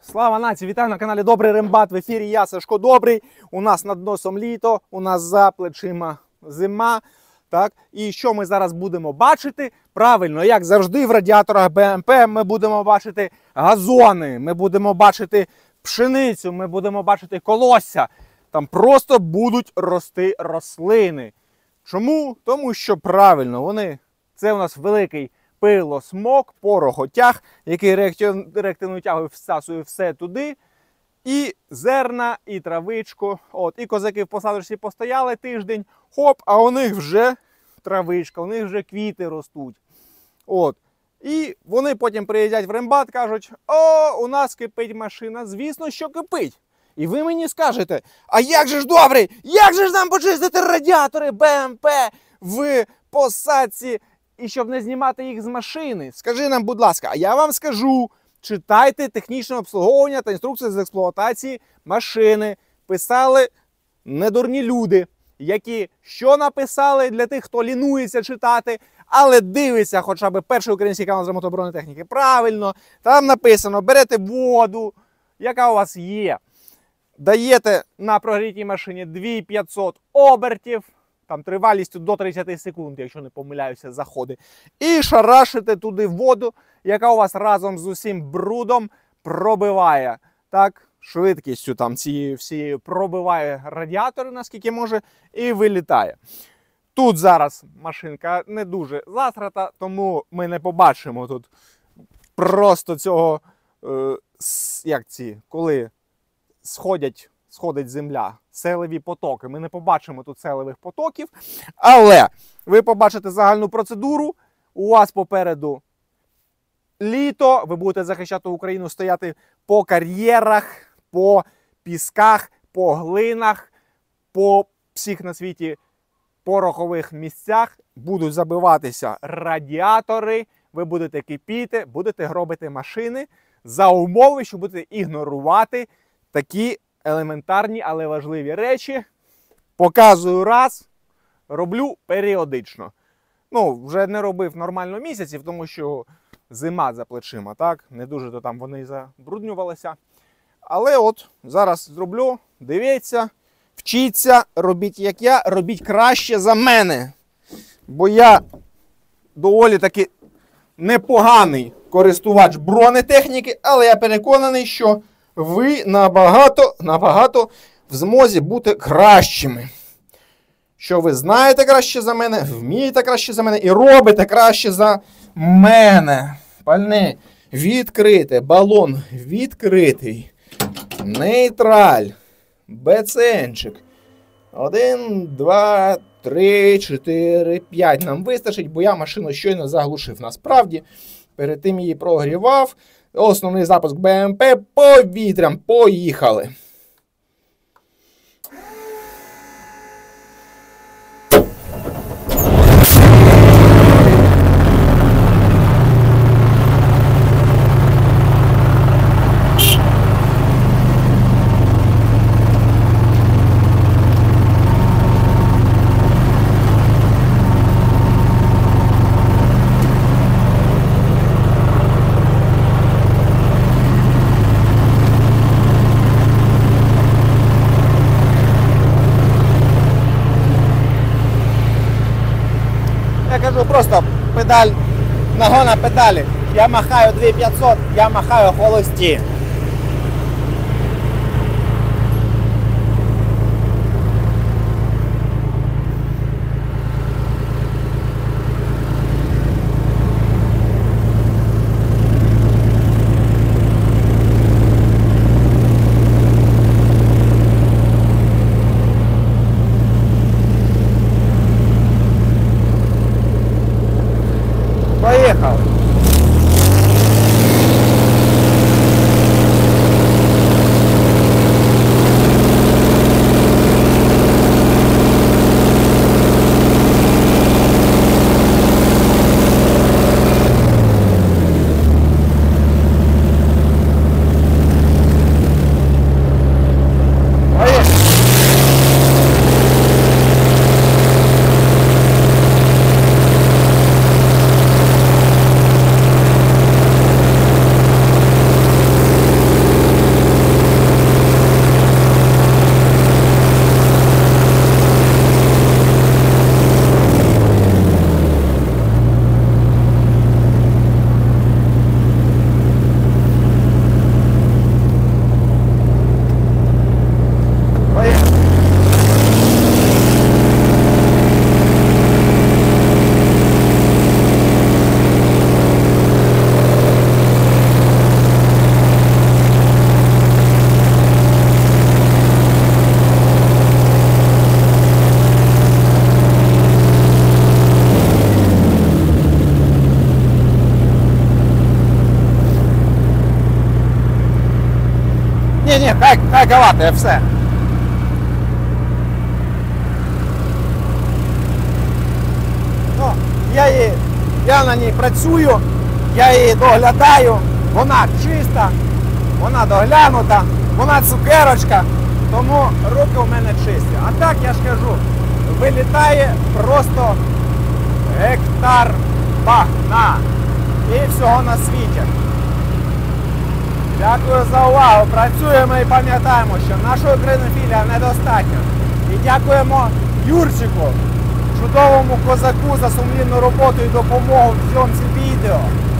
Слава нації! Вітаю на каналі Добрий Рембат. В ефірі я, Сашко Добрий. У нас над носом літо, у нас за плечима зима. Так? І що ми зараз будемо бачити? Правильно, як завжди в радіаторах БМП ми будемо бачити газони, ми будемо бачити пшеницю, ми будемо бачити колосся. Там просто будуть рости рослини. Чому? Тому що правильно, це у нас великий пилосмок, порохотяг, який реактивною тягою всасує все туди. І зерна, і травичку. І козаки в посадочці постояли тиждень, хоп, а у них вже травичка, у них вже квіти ростуть. І вони потім приїздять в Рембат, кажуть: о, у нас кипить машина. Звісно, що кипить. І ви мені скажете: а як же ж добре, як же ж нам почистити радіатори БМП в посадці, і щоб не знімати їх з машини? Скажи нам, будь ласка. А я вам скажу: читайте технічне обслуговування та інструкції з експлуатації машини. Писали недурні люди, які що написали для тих, хто лінується читати, але дивиться хоча б перший український канал з мотобронетехніки. Правильно, там написано: берете воду, яка у вас є, даєте на прогрітій машині 2500 обертів, там тривалістю до 30 секунд, якщо не помиляюся, заходи. І шарашите туди воду, яка у вас разом з усім брудом пробиває. Так, швидкістю там цією всією пробиває радіатори, наскільки може, і вилітає. Тут зараз машинка не дуже засрата, тому ми не побачимо тут просто цього, коли сходить земля, селеві потоки. Ми не побачимо тут селевих потоків, але ви побачите загальну процедуру. У вас попереду літо, ви будете захищати Україну, стояти по кар'єрах, по пісках, по глинах, по всіх на світі порохових місцях. Будуть забиватися радіатори, ви будете кипіти, будете гробити машини за умови, що будете ігнорувати такі елементарні, але важливі речі. Показую раз, роблю періодично. Вже не робив нормально місяців, тому що зима за плечима, так? Не дуже то там вони забруднювалися. Але зараз зроблю, дивіться, вчіться, робіть як я, робіть краще за мене. Бо я доволі таки непоганий користувач бронетехніки, але я переконаний, що ви набагато в змозі бути кращими. Що ви знаєте краще за мене, вмієте краще за мене і робите краще за мене. Пальне відкрите, балон відкритий, нейтраль, БЦНчик. 1, 2, 3, 4, 5 нам вистачить, бо я машину щойно заглушив. Насправді, перед тим її прогрівав. Основний запуск БМП повітрям. Поїхали. Я кажу просто педаль, нога на педалі. Я махаю 2500, я махаю холості. Поїхав. Ні, хай кавати, все. Ну, я на ній працюю, я її доглядаю, вона чиста, вона доглянута, вона цукерочка, тому руки у мене чисті. А так, я ж кажу, вилітає просто гектар багна і всього на світі. Дякую за увагу. Працюємо і пам'ятаємо, що нашої українофілії недостатньо. І дякуємо Юрчику, чудовому козаку, за сумлінну роботу і допомогу в зйомці відео.